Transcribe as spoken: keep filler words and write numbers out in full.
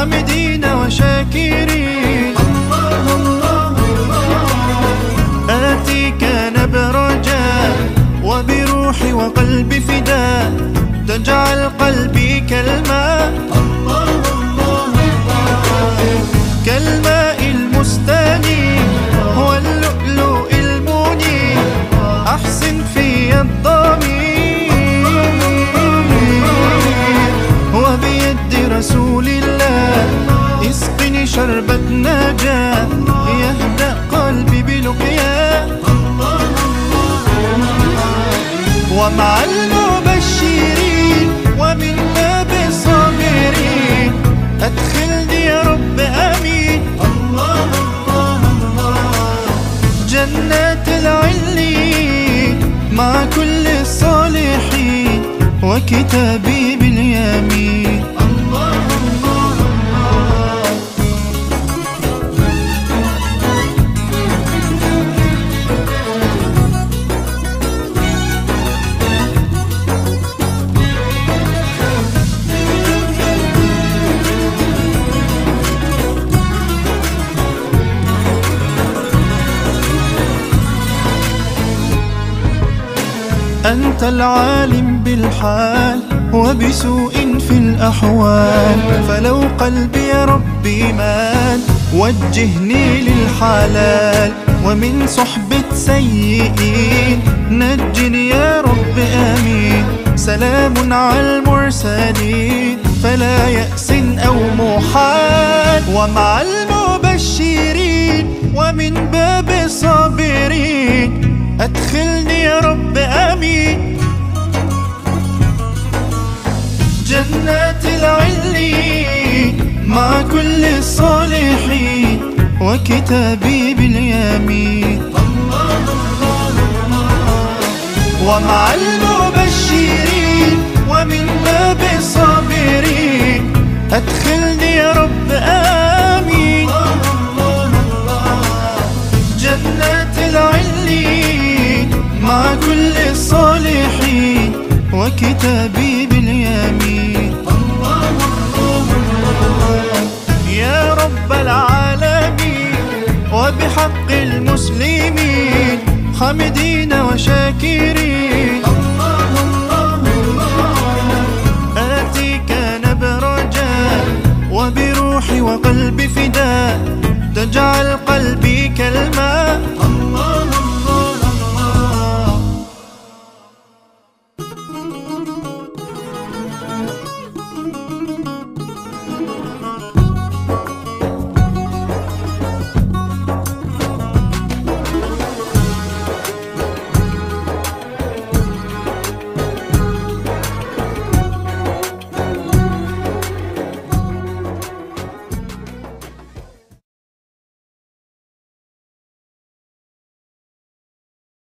حامدين وشاكرين. آتيك نبر رجاء وبروحي وقلبي فداء، تجعل قلبي كالماء كالماء المستنير واللؤلؤ المنير. أحسن في الضمير وبيد رسول الله اسقني شربة نجاة، يهدأ قلبي بلقياه. ومع المبشرين ومن باب الصابرين، أدخلني يا رب آمين جنات العليين مع كل الصالحين، وكتابي باليمين. أنت العالم بالحال وبسوء في الأحوال، فلو قلبي يا ربي مال وجهني للحلال، ومن صحبة سيئين نجني يا رب آمين. سلام على المرسلين فلا يأس أو محال، ومع المبشرين ومن باب الصابرين، أدخلني يا رب آمين جنات العليين مع كل الصالحين، وكتابي باليمين. ومع المبشرين ومن باب الصابرين، أدخلني يا رب آمين جنات العليين مع كل الصالحين، وكتابي باليمين. يا رب العالمين وبحق المسلمين، حامدين وشاكرين. آتيك نبر رجاء وبروحي وقلبي فداء، تجعل قلبي كالماء